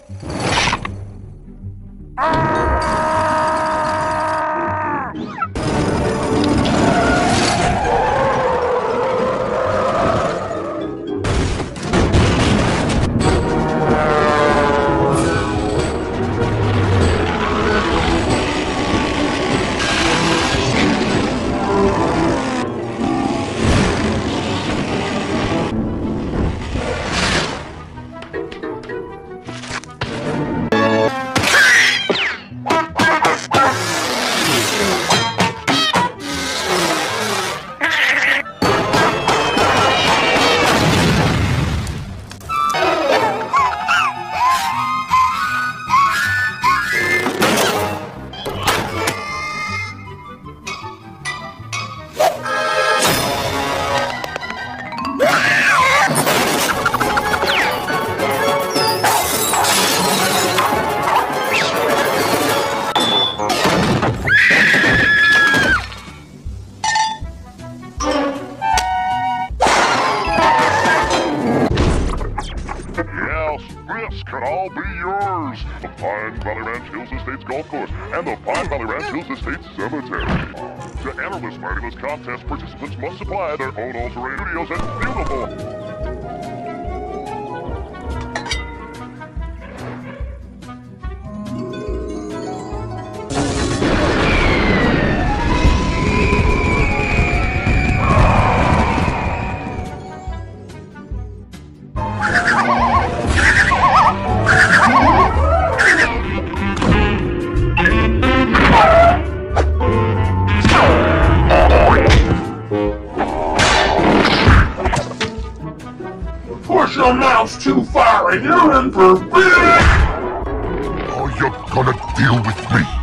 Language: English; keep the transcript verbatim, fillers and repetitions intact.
This can all be yours. The Pine Valley Ranch Hills Estates Golf Course and the Pine Valley Ranch Hills Estates Cemetery. To enter this fabulous contest, participants must supply their own all-terrain studios and beautiful... Push your mouse too far and you're in for big! Are you gonna deal with me?